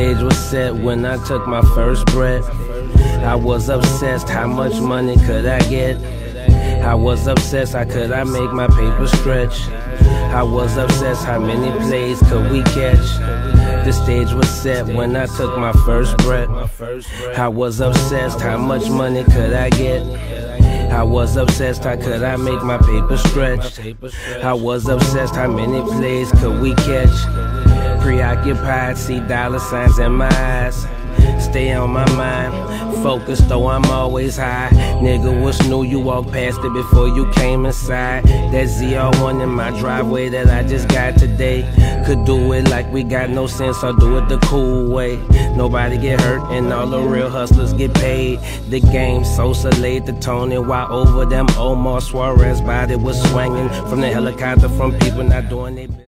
stage was set when I took my first breath. I was obsessed, how much money could I get? I was obsessed, how could I make my paper stretch? I was obsessed, how many plays could we catch? The stage was set when I took my first breath. I was obsessed, how much money could I get? I was obsessed, how could I make my paper stretch? I was obsessed, how many plays could we catch? Preoccupied, see dollar signs in my eyes. Stay on my mind, focused though I'm always high. Nigga, what's new? You walked past it before you came inside. That ZR1 in my driveway that I just got today. Could do it like we got no sense or do it the cool way. Nobody get hurt and all the real hustlers get paid. The game Sosa laid the tone and while over them Omar Suarez body was swinging from the helicopter from people not doing it.